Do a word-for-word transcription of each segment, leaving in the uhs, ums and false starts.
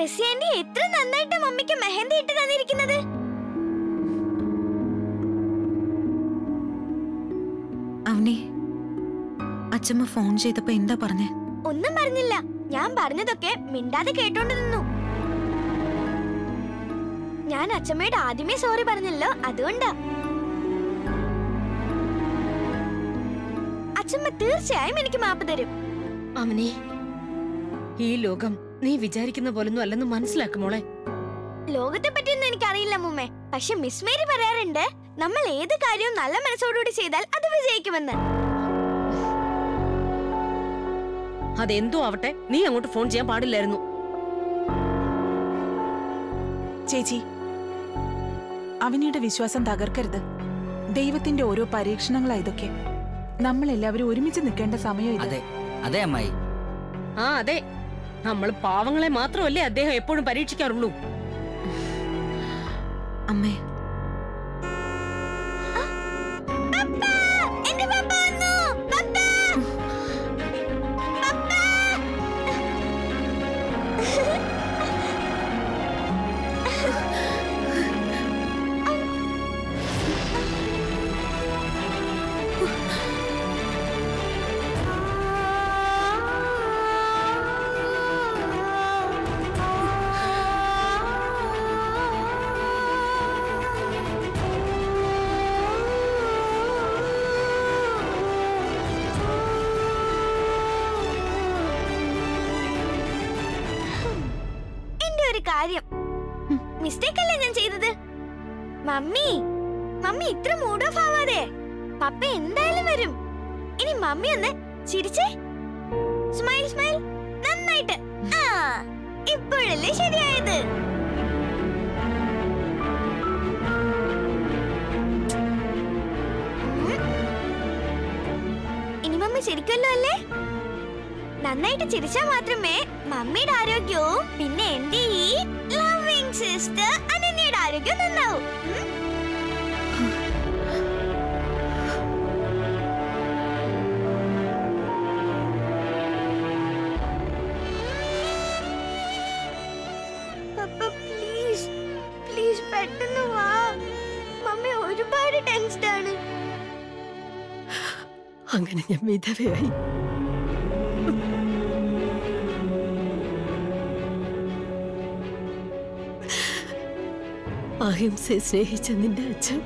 Tessy anti എത്ര നന്നായിട്ട് മമ്മിക്ക് മെഹന്തി ഇട്ട് തന്നിരിക്കുന്നത്. അവനി, അച്ഛമ്മ ഫോൺ ചെയ്തപ്പോ എന്താ പറഞ്ഞേ? ഒന്നും പറഞ്ഞില്ല. ഞാൻ പറഞ്ഞതൊക്കെ മിണ്ടാതെ കേട്ടോണ്ട് നിന്നു. ഞാൻ അച്ഛമ്മയോട് ആദ്യമേ സോറി പറഞ്ഞല്ലോ, അതുകൊണ്ടാ. അച്ഛമ്മ തീർച്ചയായും എനിക്ക് മാപ്പ് തരും. അവനെ, ഈ ലോകം നീ വിചാരിക്കുന്ന പോലൊന്നും അല്ലെന്ന് മനസ്സിലാക്കും മോളെ. ലോകത്തെ പറ്റിയൊന്നും എനിക്കറിയില്ല മുമ്മേ. പക്ഷെ മിസ് മേരി പറയാറുണ്ട്, നമ്മൾ ഏത് കാര്യവും നല്ല മനസ്സോടുകൂടി ചെയ്താൽ അത് വിജയിക്കുമെന്ന്. അതെന്തോ ആവട്ടെ, നീ അങ്ങോട്ട് ഫോൺ ചെയ്യാൻ പാടില്ലായിരുന്നു. ചേച്ചി, അവനിയുടെ വിശ്വാസം തകർക്കരുത്. ദൈവത്തിന്റെ ഓരോ പരീക്ഷണങ്ങളാ ഇതൊക്കെ. നമ്മൾ എല്ലാവരും ഒരുമിച്ച് നിൽക്കേണ്ട സമയം ഇത്. അതെ അമ്മായി. ആ അതെ, നമ്മൾ പാവങ്ങളെ മാത്രമല്ലേ അദ്ദേഹം എപ്പോഴും പരീക്ഷിക്കാറുള്ളൂ. അമ്മേ, മിസ്റ്റേക്ക് അല്ലേ ഞാൻ ചെയ്തത്? മമ്മി മമ്മി ഇത്ര മൂഡ് ഓഫ് ആവാതെ. പപ്പ എന്തായാലും വരും. ഇനി മമ്മി ഒന്ന് ചിരിച്ചേ. Smile smile. നന്നായിട്ട്. ആ, ഇപ്പോഴല്ലേ ശരിയായത്. ഇനി മമ്മി ചിരിക്കല്ലോ അല്ലേ? നന്നായിട്ട് ചിരിച്ചാ മാത്രമേ മമ്മിയുടെ ആരോഗ്യവും പിന്നെ എന്റെ ഈ ലവിംഗ് സിസ്റ്റർ അനന്യയുടെ ആരോഗ്യം നന്നാവും. പപ്പ പ്ലീസ് പ്ലീസ് പെട്ടെന്ന് വാ. മമ്മി ഒരുപാട് ടെൻസ്ഡ് ആണ്. അങ്ങനെ ഞാൻ വിധവയായി. അഹിംസയെ സ്നേഹിച്ച നിന്റെ അച്ഛൻ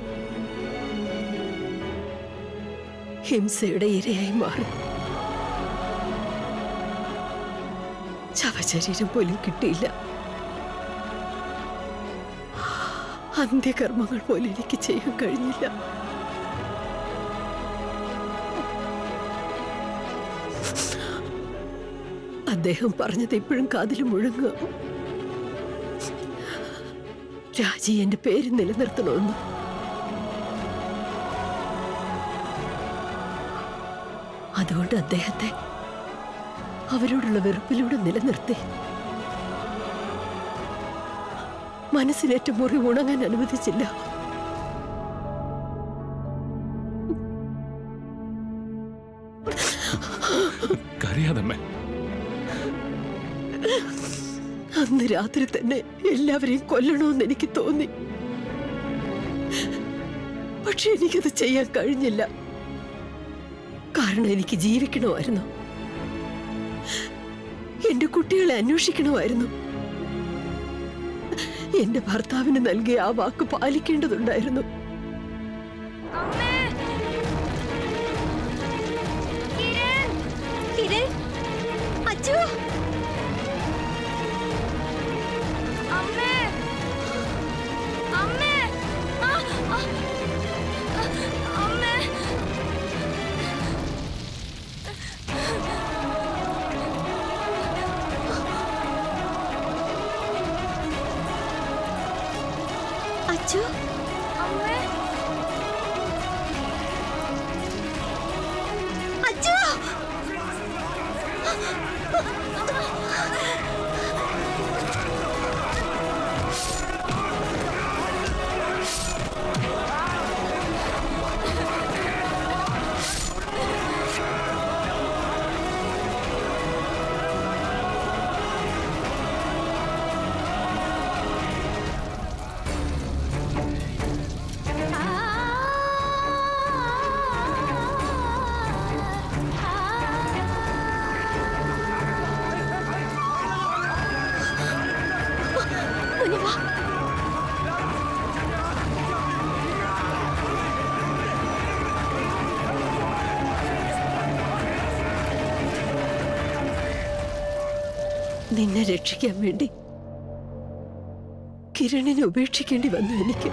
ഹിംസയുടെ ഇരയായി മാറി. ശവശരീരം പോലും കിട്ടിയില്ല. അന്ത്യകർമ്മങ്ങൾ പോലും എനിക്ക് ചെയ്യാൻ കഴിഞ്ഞില്ല. അദ്ദേഹം പറഞ്ഞത് ഇപ്പോഴും കാതിൽ മുഴങ്ങുക. രാജി എന്റെ പേര് നിലനിർത്തണമെന്ന്. അതുകൊണ്ട് അദ്ദേഹത്തെ അവരോടുള്ള വെറുപ്പിലൂടെ നിലനിർത്തി മനസ്സിലേറ്റ മുറിവ് ഉണങ്ങാൻ അനുവദിച്ചില്ല. അന്ന് രാത്രി തന്നെ എല്ലാവരെയും കൊല്ലണമെന്ന് എനിക്ക് തോന്നി. പക്ഷെ എനിക്കത് ചെയ്യാൻ കഴിഞ്ഞില്ല. കാരണം എനിക്ക് ജീവിക്കണമായിരുന്നു. എന്റെ കുട്ടികളെ അന്വേഷിക്കണമായിരുന്നു. എന്റെ ഭർത്താവിന് നൽകിയ ആ വാക്ക് പാലിക്കേണ്ടതുണ്ടായിരുന്നു. അച്ചു, അമ്മേ, അച്ചു, നിന്നെ രക്ഷിക്കാൻ വേണ്ടി കിരണിനെ ഉപേക്ഷിക്കേണ്ടി വന്നു എനിക്ക്.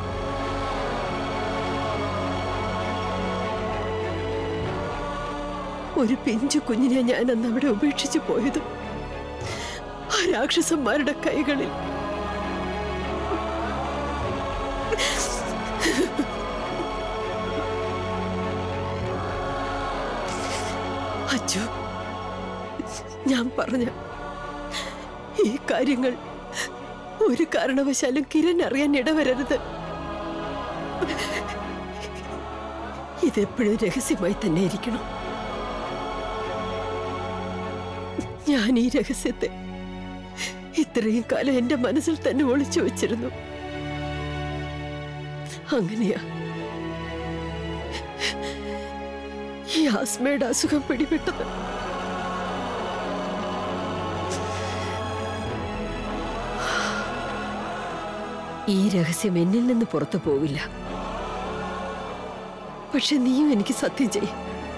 ഒരു പിഞ്ചു കുഞ്ഞിനെ ഞാൻ അന്ന് അവിടെ ഉപേക്ഷിച്ചു പോയത് ആ രാക്ഷസന്മാരുടെ കൈകളിൽ. അച്ചു, ഞാൻ പറഞ്ഞ ഈ കാര്യങ്ങൾ ഒരു കാരണവശാലും കിരൺ അറിയാൻ ഇടവരരുത്. ഇതെപ്പോഴും രഹസ്യമായി തന്നെ ഇരിക്കണം. ഞാൻ ഈ രഹസ്യത്തെ ഇത്രയും കാലം എന്റെ മനസ്സിൽ തന്നെ ഒളിച്ചു വെച്ചിരുന്നു. അങ്ങനെയാ ഈ ആസ്മയുടെ അസുഖം പിടിപെട്ടത്. ഈ രഹസ്യം എന്നിൽ നിന്ന് പുറത്തു പോവില്ല. പക്ഷെ നീയും എനിക്ക് സത്യം ചെയ്യ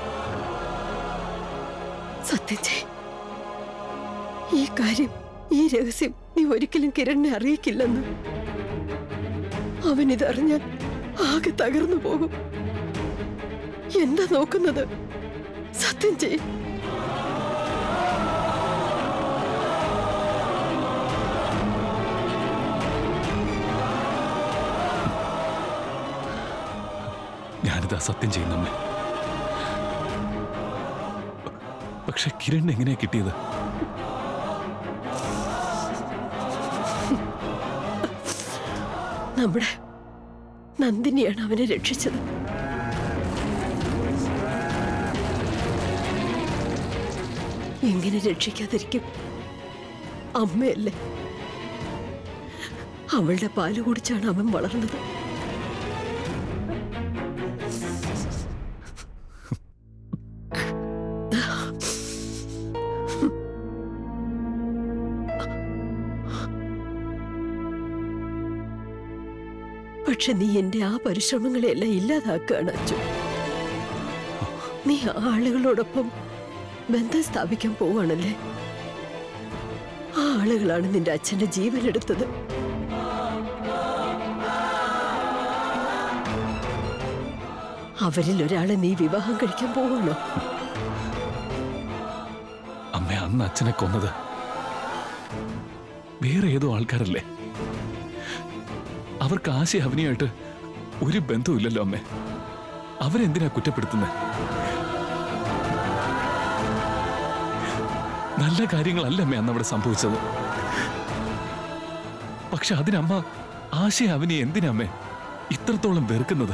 സത്യം ചെയ് ഈ കാര്യം, ഈ രഹസ്യം നീ ഒരിക്കലും കിരണിനെ അറിയിക്കില്ലെന്ന്. അവൻ ഇതറിഞ്ഞാൽ ആകെ തകർന്നു പോകും. എന്താ നോക്കുന്നത്? സത്യം ചെയ്. ഞാനിതാ സത്യം ചെയ്യുന്നമ്മേ. പക്ഷെ കിരൺ എങ്ങനെയാ കിട്ടിയത്? നമ്മുടെ നന്ദിനിയാണ് അവനെ രക്ഷിച്ചത്. എങ്ങനെ രക്ഷിക്കാതിരിക്കും? അമ്മയല്ലേ. അവളുടെ പാല് കുടിച്ചാണ് അവൻ വളർന്നത്. പക്ഷെ നീ എന്റെ ആ പരിശ്രമങ്ങളെല്ലാം ഇല്ലാതാക്കുകയാണ് അച്ചു. നീ ആളുകളോടൊപ്പം ബന്ധം സ്ഥാപിക്കാൻ പോവാണല്ലേ. ആ ആളുകളാണ് നിന്റെ അച്ഛന്റെ ജീവൻ എടുത്തത്. അവരിൽ ഒരാളെ നീ വിവാഹം കഴിക്കാൻ പോവാണോ? അമ്മ, അന്ന് അച്ഛനെ കൊന്നത് വേറെ ഏതോ ആൾക്കാരല്ലേ. അവർക്ക് ആശയ അവനിയായിട്ട് ഒരു ബന്ധവുമില്ലല്ലോ അമ്മേ. അവരെന്തിനാ കുറ്റപ്പെടുത്തുന്നത്? നല്ല കാര്യങ്ങളല്ല അമ്മേ അന്ന് അവിടെ സംഭവിച്ചത്. പക്ഷെ അതിനമ്മ ആശയ അവനെ എന്തിനാ അമ്മേ ഇത്രത്തോളം വെറുക്കുന്നത്?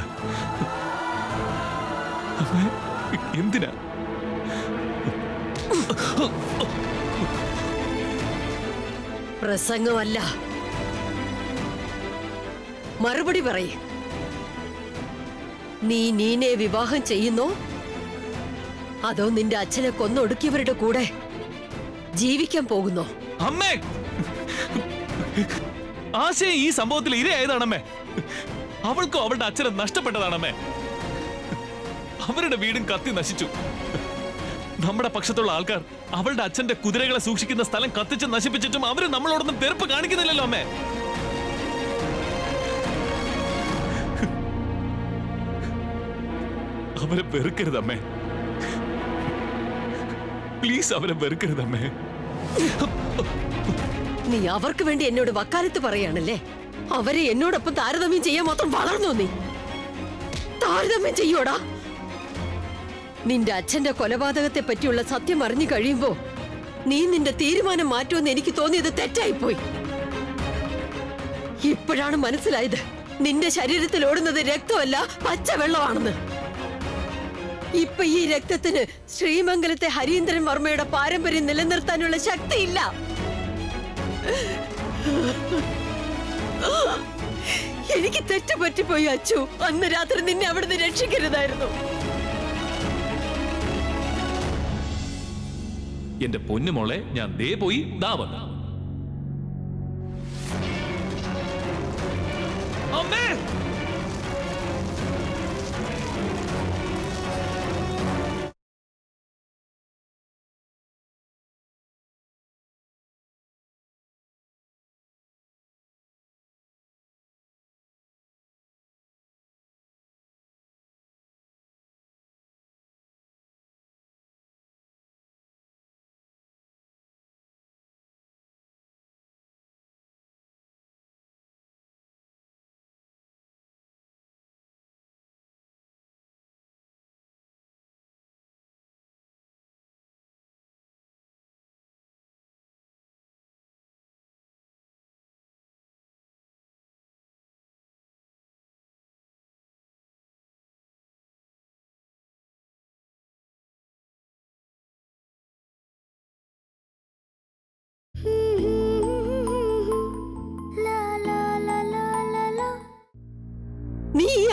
അമ്മേ, എന്തിനാ? പ്രസംഗമല്ല, മറുപടി പറയേ. നീ നീനെ വിവാഹം ചെയ്യുന്നോ അതോ നിന്റെ അച്ഛനെ കൊന്നൊടുക്കിയവരുടെ കൂടെ ജീവിക്കാൻ പോകുന്നോ? അമ്മേ, ആശയ ഈ സംഭവത്തിൽ ഇരയായതാണമ്മേ. അവൾക്കോ അവളുടെ അച്ഛനെ നഷ്ടപ്പെട്ടതാണമ്മേ. അവരുടെ വീടും കത്തി നശിച്ചു. നമ്മുടെ പക്ഷത്തുള്ള ആൾക്കാർ അവളുടെ അച്ഛന്റെ കുതിരകളെ സൂക്ഷിക്കുന്ന സ്ഥലം കത്തിച്ച് നശിപ്പിച്ചിട്ടും അവര് നമ്മളോടൊന്നും വെറുപ്പ് കാണിക്കുന്നില്ലല്ലോ അമ്മേ. അവരെ വെറുക്കരുതമ്മേ. പ്ലീസ്, അവരെ വെറുക്കരുതമ്മേ. നീ അവർക്ക് വേണ്ടി എന്നോട് വക്കാലത്ത് പറയാണല്ലേ. അവരെ എന്നോടൊപ്പം താരതമ്യം ചെയ്യാൻ മാത്രം വളർന്നോ നീ? താരതമ്യം ചെയ്യോടാ. നിന്റെ അച്ഛന്റെ കൊലപാതകത്തെ പറ്റിയുള്ള സത്യം അറിഞ്ഞു കഴിയുമ്പോ നീ നിന്റെ തീരുമാനം മാറ്റുമെന്ന് എനിക്ക് തോന്നിയത് തെറ്റായിപ്പോയി. ഇപ്പോഴാണ് മനസ്സിലായത് നിന്റെ ശരീരത്തിൽ ഓടുന്നത് രക്തമല്ല പച്ചവെള്ളമാണെന്ന്. ഇപ്പൊ ഈ രക്തത്തിന് ശ്രീമംഗലത്തെ ഹരീന്ദ്രൻ വർമ്മയുടെ പാരമ്പര്യം നിലനിർത്താനുള്ള ശക്തിയില്ല. എനിക്ക് തെറ്റുപറ്റിപ്പോയി അച്ചു. അന്ന് രാത്രി നിന്നെ അവിടുന്ന് രക്ഷിക്കരുതായിരുന്നു. എന്റെ പൊന്നുമോളെ, ഞാൻ ദേ പോയി ദാ വന്നു. അമ്മേ!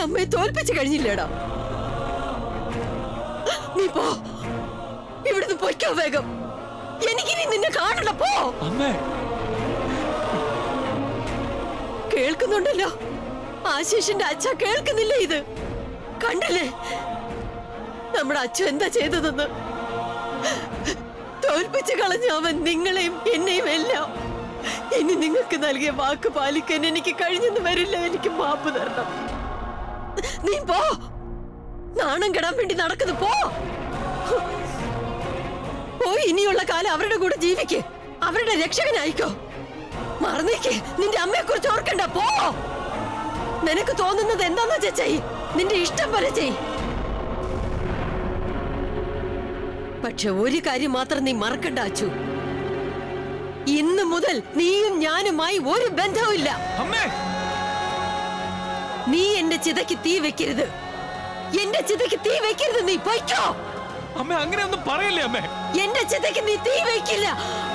അമ്മയെ തോൽപ്പിച്ചു കഴിഞ്ഞില്ലേടാ. നീ പോ, ഇവിടുന്ന് പൊയ്ക്കോ വേഗം. എനിക്കിനി നിന്നെ കാണണ്ട. പോ. കേൾക്കുന്നുണ്ടല്ലോ, ആശീഷിന്റെ അച്ഛ കേൾക്കുന്നില്ലേ? ഇത് കണ്ടില്ലേ നമ്മുടെ അച്ഛൻ എന്താ ചെയ്തതെന്ന്? തോൽപ്പിച്ചു കളഞ്ഞ അവൻ നിങ്ങളെയും എന്നെയും എല്ലാം. ഇനി നിങ്ങൾക്ക് നൽകിയ വാക്ക് പാലിക്കാൻ എനിക്ക് കഴിഞ്ഞെന്ന് വരില്ല. എനിക്ക് മാപ്പ് തരണം. നീ പോ. നാണം കെടാൻ വേണ്ടി നടക്കുന്നു. പോ പോയി ഇനിയുള്ള കാലം അവരുടെ കൂടെ ജീവിക്ക്. അവരുടെ രക്ഷകനായിക്കോ. മറന്നേക്ക്. നിന്റെ അമ്മയെ കുറിച്ച് ഓർക്കണ്ട. പോ. നിനക്ക് തോന്നുന്നത് എന്താന്ന് വെച്ചാ ചെയ്. നിന്റെ ഇഷ്ടം പോലെ ചെയ്. പക്ഷെ ഒരു കാര്യം മാത്രം നീ മറക്കണ്ട അച്ചു. ഇന്ന് മുതൽ നീയും ഞാനുമായി ഒരു ബന്ധവുമില്ല. നീ എന്റെ ചിതയ്ക്ക് തീ വെക്കരുത്. എന്റെ ചിതയ്ക്ക് തീ വെക്കരുത്. നീ പൊയ്ക്കോ. അമ്മ അങ്ങനെയൊന്നും പറയല്ലേ അമ്മേ. എന്റെ ചിതയ്ക്ക് നീ തീ വെക്കില്ല.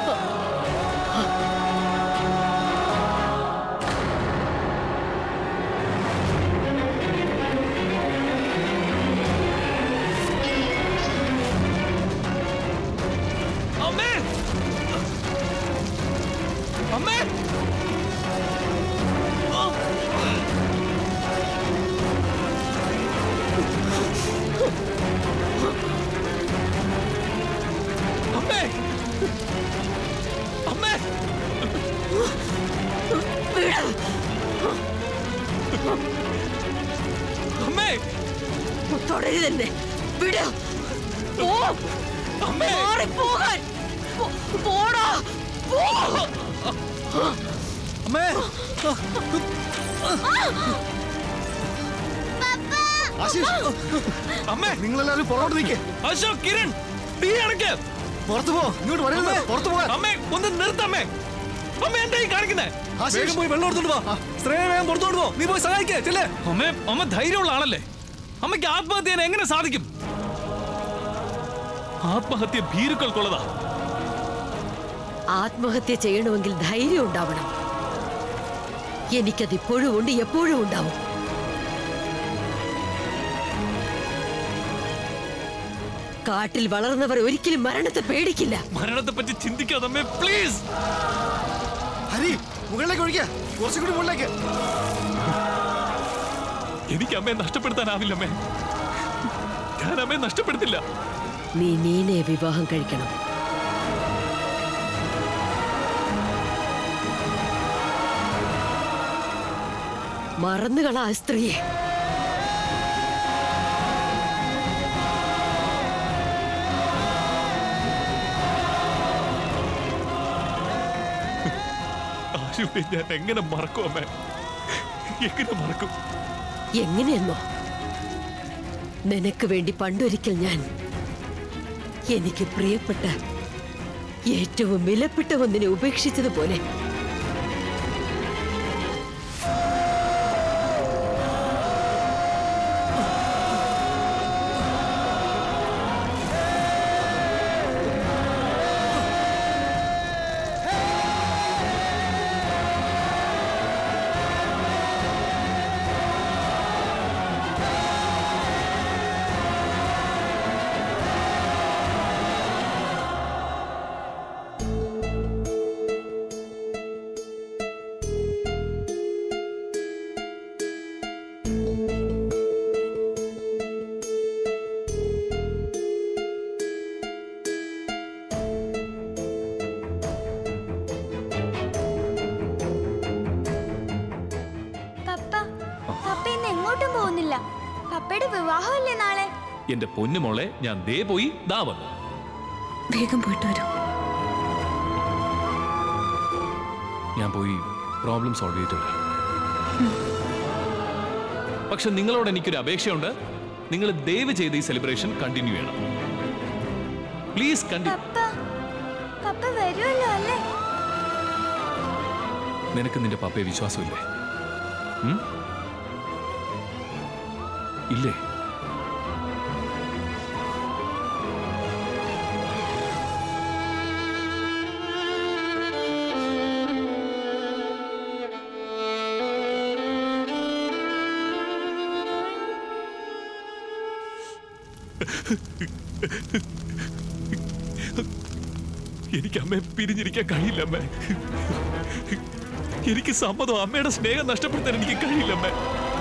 അമ്മേ അമ്മേ അമ്മേ അമ്മേ അമ്മേ തുടരുതെന്നെ. വിട്. പോ. അമ്മേ പോകാൻ. പോടാ. പോ. അമ്മേ അമ്മേ നിങ്ങളെല്ലാവരും പുറകോട്ട് നിൽക്കേ. അശോക്, കിരൺ, തീ അടയ്ക്ക്. പുറത്തു പോ. ഇങ്ങോട്ട് വരരുത്. പുറത്തു പോകാൻ. അമ്മേ ഒന്ന് നിർത്തമ്മേ. അമ്മ എന്തായി കാണിക്കുന്നേ? വേഗം പോയി വെള്ളം എടുത്തോണ്ട് പോ. സ്ത്രീയെ വേഗം പുറത്തോട്ട് പോ. നീ പോയി സഹായിക്കേ. ചെല്ലേ. അമ്മേ, അമ്മ ധൈര്യമുള്ള ആളല്ലേ. അമ്മയ്ക്ക് ആത്മഹത്യ ചെയ്യാൻ എങ്ങനെ സാധിക്കും? ആത്മഹത്യ ഭീരുക്കൾക്കുള്ളതാ. ആത്മഹത്യ ചെയ്യണമെങ്കിൽ ധൈര്യം ഉണ്ടാവണം. എനിക്കത് ഇപ്പോഴും ഉണ്ട്, എപ്പോഴും ഉണ്ടാവും. കാട്ടിൽ വളർന്നവർ ഒരിക്കലും മരണത്തെ പേടിക്കില്ല. മരണത്തെ പറ്റി ചിന്തിക്കാതെ അമ്മേ, പ്ലീസ്. ഹരി, മുകളിലേക്ക് ഒഴിക്കുക. കുറച്ചും കൂടി മുകളിലേക്ക്. എനിക്ക് അമ്മയെ നഷ്ടപ്പെടുത്താനാവില്ല അമ്മേ. ഞാൻ അമ്മയെ നഷ്ടപ്പെടുത്തില്ല. നീ നീനെ വിവാഹം കഴിക്കണം. മറന്നുകളാ ആ സ്ത്രീയെ. ആശുപത്രി ഞാൻ എങ്ങനെ മറക്കും അമ്മേ? എങ്ങനെ മറക്കും? എങ്ങനെയെന്നോ? നിനക്ക് വേണ്ടി പണ്ടൊരിക്കൽ ഞാൻ എനിക്ക് പ്രിയപ്പെട്ട ഏറ്റവും വിലപ്പെട്ട ഒന്നിനെ ഉപേക്ഷിച്ചതുപോലെ പപ്പയുടെ വിവാഹമല്ലേ നാളെ? എന്റെ പൊന്നുമോളെ, ഞാൻ ദേ പോയി ദാ വന്നു. വേഗം പോയിട്ട് വരൂ. ഞാൻ പോയി പ്രോബ്ലം സോൾവ് ചെയ്തിട്ടില്ല. പക്ഷെ നിങ്ങളോട് എനിക്കൊരു അപേക്ഷയുണ്ട്. നിങ്ങൾ ദയവ് ചെയ്ത് ഈ സെലിബ്രേഷൻ കണ്ടിന്യൂ ചെയ്യണം. Please continue. പപ്പ വരുമല്ലോ അല്ലേ? നിനക്ക് നിന്റെ പപ്പയെ വിശ്വാസമില്ലേ? ഇല്ലേ? എനിക്ക് അമ്മയെ പിരിഞ്ഞിരിക്കാൻ കഴിയില്ല അമ്മേ. എനിക്ക് സമ്മതം, അമ്മയുടെ സ്നേഹം നഷ്ടപ്പെടുത്താൻ എനിക്ക് കഴിയില്ല അമ്മേ.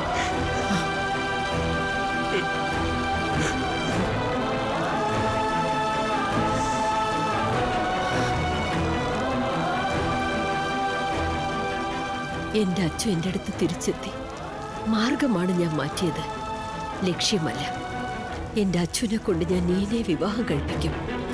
എന്റെ അച്ഛൻ എന്റെ അടുത്ത് തിരിച്ചെത്തി. മാർഗമാണ് ഞാൻ മാറ്റിയത്, ലക്ഷ്യമല്ല. എന്റെ അച്ഛനെ കൊണ്ട് ഞാൻ നീനെ വിവാഹം കഴിപ്പിക്കും.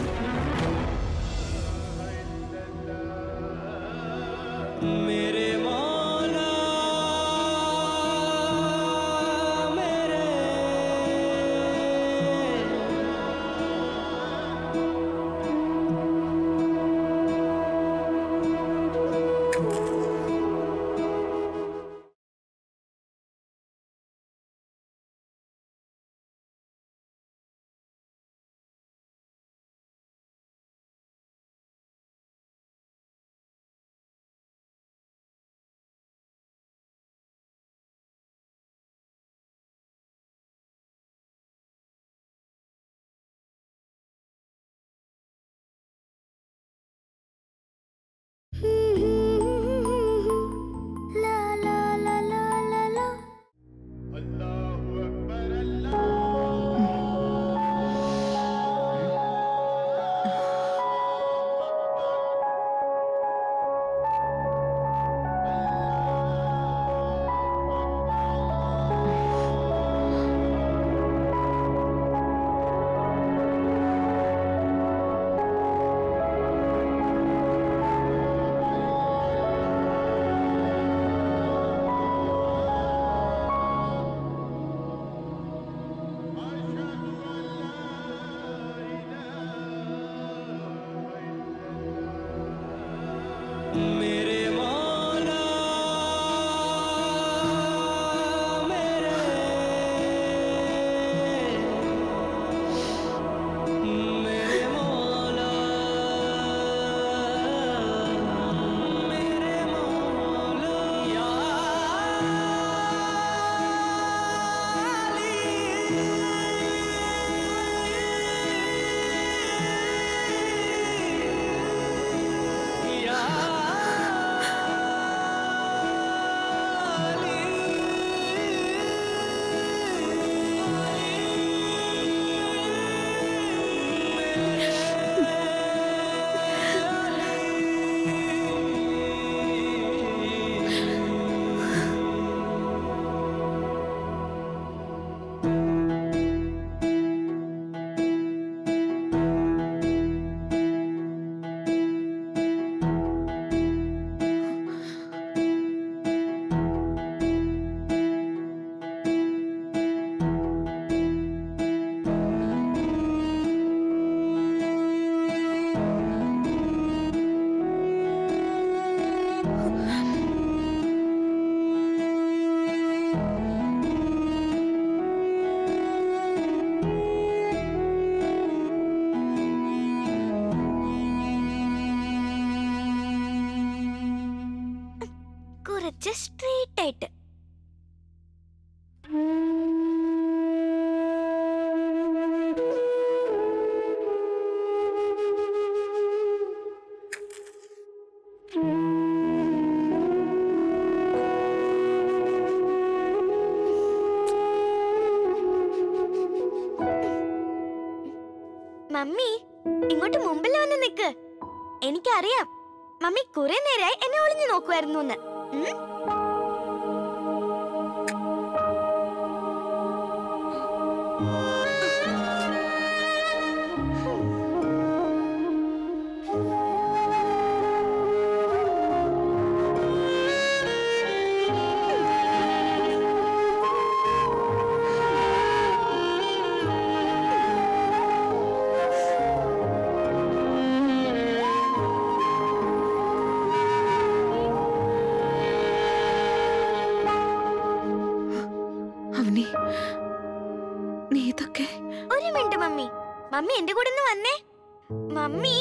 സ്ട്രേറ്റ് ആയിട്ട്. മമ്മി ഇങ്ങോട്ട് മുമ്പിൽ വന്ന് നിക്ക്. എനിക്കറിയാം മമ്മി കുറെ നേരമായി എന്നെ ഒളിഞ്ഞു നോക്കുമായിരുന്നു എന്ന്. ഒരു മിനിറ്റ് മമ്മി, മമ്മി എന്റെ കൂടെ ഒന്ന് വന്നേ. മമ്മി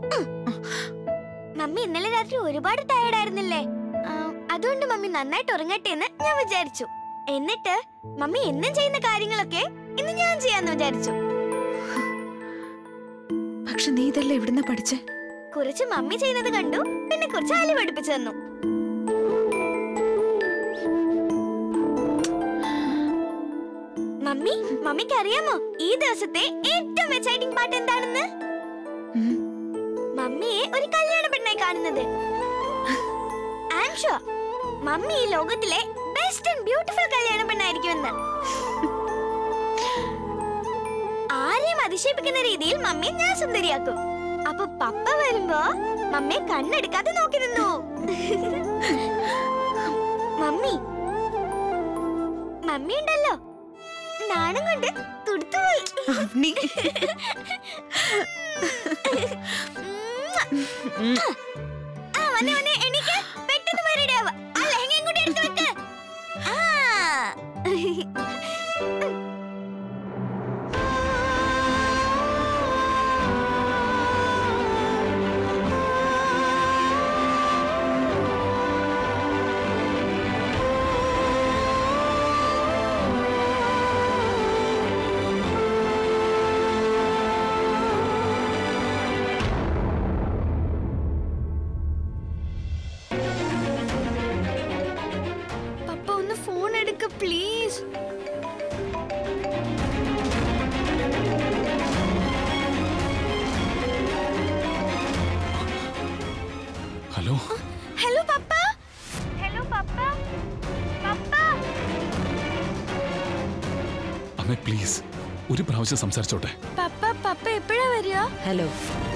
മമ്മി ഇന്നലെ രാത്രി ഒരുപാട് ടയർഡ് ആയിരുന്നില്ലേ? അതുകൊണ്ട് മമ്മി നന്നായിട്ട് ഉറങ്ങട്ടെ എന്ന് ഞാൻ വിചാരിച്ചു. എന്നിട്ട് മമ്മി എന്നും ചെയ്യുന്ന കാര്യങ്ങളൊക്കെ ഇന്ന് ഞാൻ ചെയ്യാന്ന് വിചാരിച്ചു. പക്ഷെ നീ ഇതെല്ലാം എവിടുന്ന പഠിച്ചേ? കുറച്ച് മമ്മി ചെയ്യുന്നത് കണ്ടു, പിന്നെ കുറച്ച് ആലി പഠിപ്പിച്ചു തന്നു. മമ്മി, മമ്മിക്ക് അറിയാമോ ഈ ദിവസത്തെ ഏറ്റവും എക്സൈറ്റിംഗ് പാർട്ട് എന്താണെന്ന്? മമ്മിയെ ഒരു കല്യാണ പെണ്ണായി കാണുന്നത്. ഐ ആം ഷുവർ മമ്മി ഈ ലോകത്തിലെ ബെസ്റ്റ് ആൻഡ് ബ്യൂട്ടിഫുൾ കല്യാണ പെണ്ണായിരിക്കുമെന്ന്. ആരെയും അതിശയിപ്പിക്കുന്ന രീതിയിൽ മമ്മിയെ ഞാൻ സുന്ദരിയാക്കും. അപ്പൊ പപ്പ വരുമ്പോ മമ്മിയെ കണ്ണെടുക്കാതെ നോക്കി നിന്നു. മമ്മി മമ്മി ഉണ്ടല്ലോ, നാണം കൊണ്ട് തുടുത്തുപോയി. ആ വന്നേ വന്നേ, എനിക്ക് പെട്ടെന്ന് വരടാവാ. ആ ലഹങ്കയും കൂടി എടുത്ത് വെക്ക്. ആ പ്ലീസ്. ഹലോ ഹലോ പപ്പ. ഹലോ പപ്പ. പപ്പ അമ്മേ പ്ലീസ് ഒരു പ്രാവശ്യം സംസാരിച്ചോട്ടെ. പപ്പ പപ്പ എപ്പോഴാ വരിക? ഹലോ